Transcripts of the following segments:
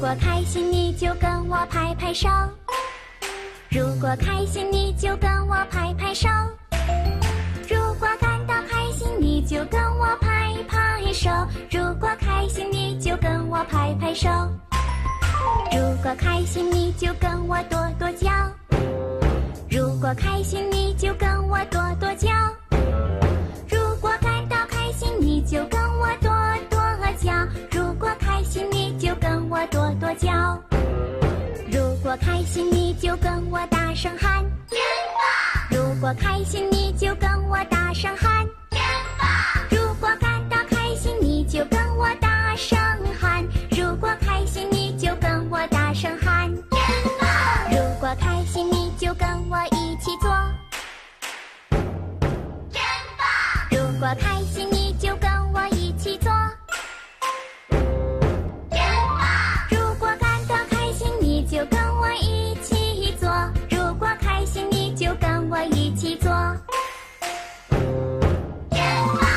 果开心你就跟我拍拍手，如果开心你就跟我拍拍手，如果感到开心你就跟我拍拍手，如果开心你就跟我拍拍手，如果开心你就跟我跺跺脚，如果开心你就跟我跺跺脚，如果感到开心你就跟我跺跺脚，如果开心你就跟我跺跺脚，如果开心你就跟我大声喊真棒，如果开心你就跟我大声喊真棒，如果感到开心你就跟我大声喊，如果开心你就跟我大声喊真棒，如果开心你就跟我一起做真棒，如果开心你就跟我一起做真棒，如果感到开心你就跟我一起做，如果开心你就跟我一起做真棒。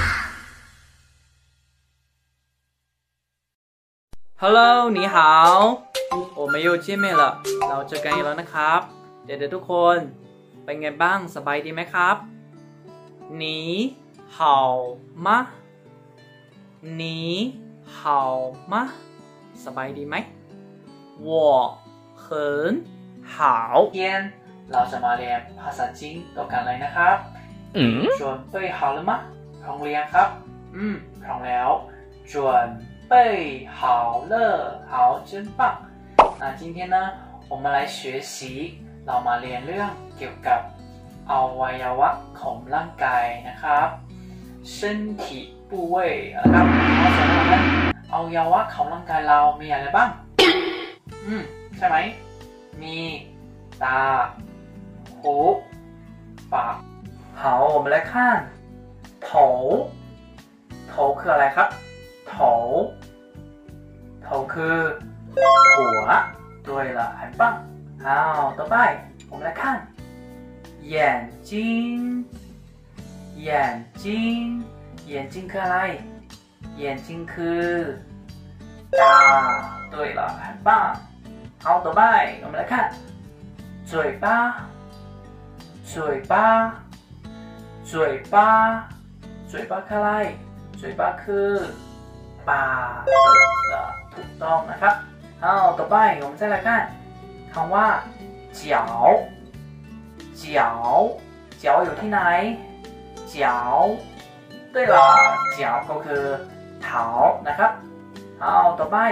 Hello 你好我们又见面了เราเจอกันอีกแล้วนะครับเด็กๆทุกคนเป็นไงบ้างสบายดีไหมครับ你好吗你好吗สบายดีไหม我很好今天เราจะมาเรียนภาษาจีนต่อกันเลยนะครับ准备好了吗พร้อมหรือยังครับพร้อมแล้ว准备好了好真棒那今天呢我们来学习เรามาเรียนเรื่องเกี่ยวกับอวัยวะของร่างกายนะครับ身体部位นะครับเพราะฉะนั้นอวัยวะของร่างกายเรามีอะไรบ้างใช่ไหมมีตาหูปาก好我们来看头头คืออะไรครับ头头คือหัว对了很棒好ต่อไป我们来看眼睛眼睛眼睛คืออะไร眼睛คือตา对了很棒好ต่อไป我们来看嘴巴嘴巴嘴巴嘴巴คืออะไร嘴巴คือปากถูกต้องนะครับเอาต่อไป我们再来看คำว่า脚脚脚อยู่ที่ไหน脚对了脚ก็คือเท้านะครับเอาต่อไป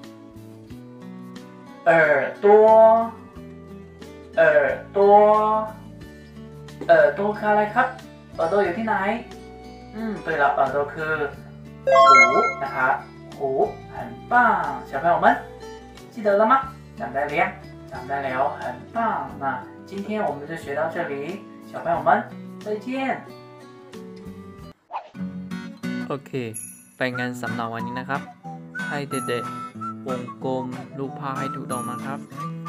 耳朵耳朵耳朵คืออะไรครับ耳朵อยู่ที่ไหน对了耳朵คือหูนะครับหู很棒小朋友们记得了吗จำได้หรือยังจำได้แล้ว很棒那今天我们就学到这里小朋友们再见โอเคไปงานสำเนาวันนี้นะครับให้เด็กๆวงกลมรูปภาพให้ถูกต้องนะครับ